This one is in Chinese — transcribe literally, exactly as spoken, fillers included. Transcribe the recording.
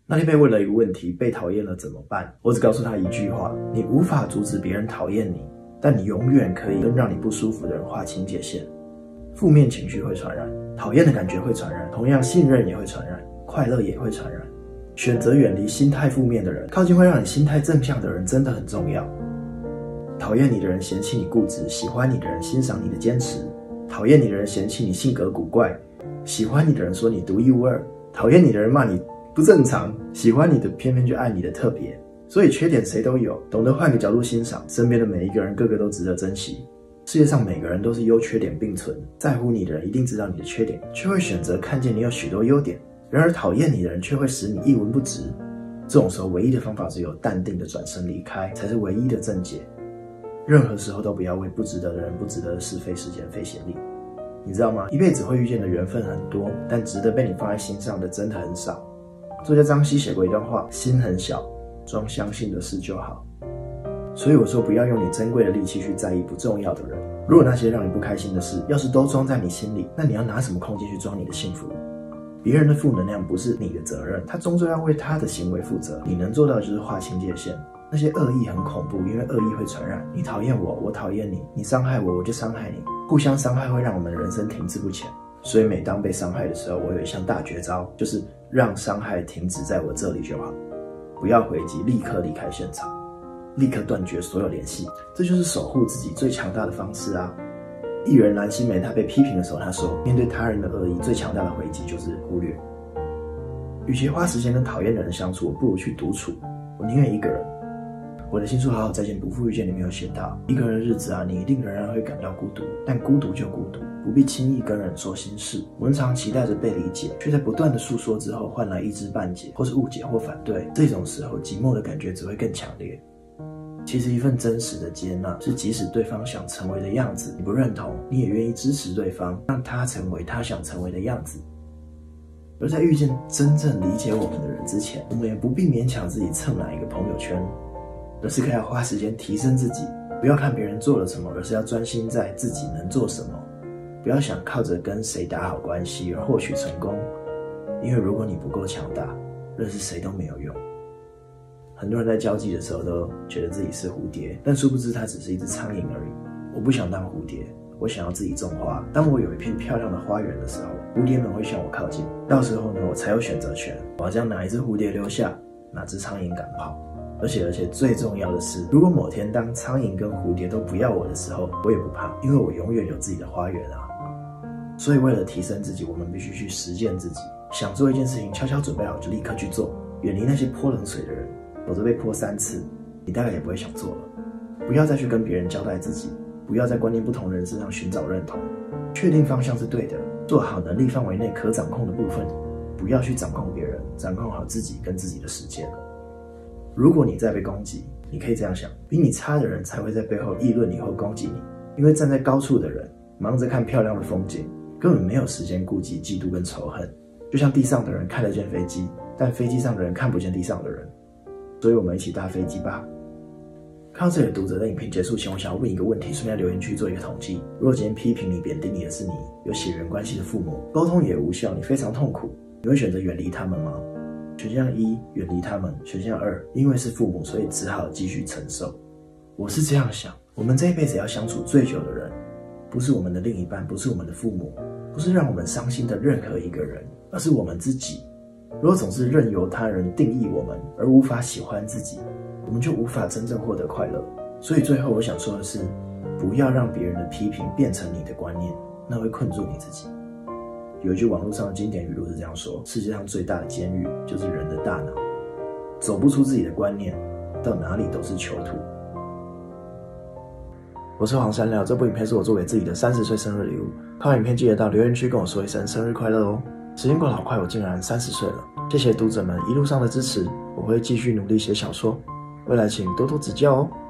那天被问了一个问题，被讨厌了怎么办？我只告诉他一句话：你无法阻止别人讨厌你，但你永远可以跟让你不舒服的人划清界限。负面情绪会传染，讨厌的感觉会传染，同样信任也会传染，快乐也会传染。选择远离心态负面的人，靠近会让你心态正向的人真的很重要。讨厌你的人嫌弃你固执，喜欢你的人欣赏你的坚持。讨厌你的人嫌弃你性格古怪，喜欢你的人说你独一无二。讨厌你的人骂你不正常，喜欢你的偏偏就爱你的特别。所以缺点谁都有，懂得换个角度欣赏，身边的每一个人个个都值得珍惜。世界上每个人都是优缺点并存，在乎你的人一定知道你的缺点，却会选择看见你有许多优点。然而讨厌你的人却会使你一文不值。这种时候唯一的方法只有淡定的转身离开，才是唯一的正解。任何时候都不要为不值得的人、不值得的是非事件费心力。你知道吗？一辈子会遇见的缘分很多，但值得被你放在心上的真的很少。作家张希写过一段话：心很小，装相信的事就好。所以我说，不要用你珍贵的力气去在意不重要的人。如果那些让你不开心的事，要是都装在你心里，那你要拿什么空间去装你的幸福？别人的负能量不是你的责任，他终究要为他的行为负责。你能做到的就是划清界限。那些恶意很恐怖，因为恶意会传染。你讨厌我，我讨厌你；你伤害我，我就伤害你。互相伤害会让我们的人生停滞不前。所以每当被伤害的时候，我有一项大绝招，就是让伤害停止在我这里就好，不要回击，立刻离开现场，立刻断绝所有联系。这就是守护自己最强大的方式啊！艺人蓝心湄她被批评的时候，她说：面对他人的恶意，最强大的回击就是忽略。与其花时间跟讨厌的人相处，我不如去独处。我宁愿一个人。我的新书《好好再见，不负遇见》里面有写到，一个人的日子啊，你一定仍然会感到孤独，但孤独就孤独，不必轻易跟人说心事。我们常期待着被理解，却在不断的诉说之后换来一知半解，或是误解或反对。这种时候，寂寞的感觉只会更强烈。其实一份真实的接纳，是即使对方想成为的样子，你不认同，你也愿意支持对方，让他成为他想成为的样子。而在遇见真正理解我们的人之前，我们也不必勉强自己蹭哪一个朋友圈，而是可以要花时间提升自己。不要看别人做了什么，而是要专心在自己能做什么。不要想靠着跟谁打好关系而获取成功，因为如果你不够强大，认识谁都没有用。很多人在交际的时候都觉得自己是蝴蝶，但殊不知它只是一只苍蝇而已。我不想当蝴蝶，我想要自己种花。当我有一片漂亮的花园的时候，蝴蝶们会向我靠近，到时候呢，我才有选择权。我要将哪一只蝴蝶留下，哪只苍蝇赶跑。而且而且最重要的是，如果某天当苍蝇跟蝴蝶都不要我的时候，我也不怕，因为我永远有自己的花园啊。所以为了提升自己，我们必须去实践自己。想做一件事情，悄悄准备好就立刻去做，远离那些泼冷水的人，否则被泼三次，你大概也不会想做了。不要再去跟别人交代自己，不要在观念不同的人身上寻找认同，确定方向是对的，做好能力范围内可掌控的部分，不要去掌控别人，掌控好自己跟自己的时间。如果你在被攻击，你可以这样想，比你差的人才会在背后议论你或攻击你，因为站在高处的人忙着看漂亮的风景，根本没有时间顾及嫉妒跟仇恨。就像地上的人看得见飞机，但飞机上的人看不见地上的人。所以我们一起搭飞机吧。看到这里的读者的影评结束前，我想要问一个问题，顺便在留言区做一个统计。如果今天批评你、贬低你的是你有血缘关系的父母，沟通也无效，你非常痛苦，你会选择远离他们吗？选项一，远离他们；选项二，因为是父母，所以只好继续承受。我是这样想，我们这一辈子要相处最久的人，不是我们的另一半，不是我们的父母，不是让我们伤心的任何一个人，而是我们自己。如果总是任由他人定义我们，而无法喜欢自己，我们就无法真正获得快乐。所以最后我想说的是，不要让别人的批评变成你的观念，那会困住你自己。有一句网络上的经典语录是这样说：世界上最大的监狱就是人的大脑，走不出自己的观念，到哪里都是囚徒。我是黄山料，这部影片是我做给自己的三十岁生日礼物。看完影片记得到留言区跟我说一声生日快乐哦！时间过得好快，我竟然三十岁了。谢谢读者们一路上的支持，我会继续努力写小说，未来请多多指教哦。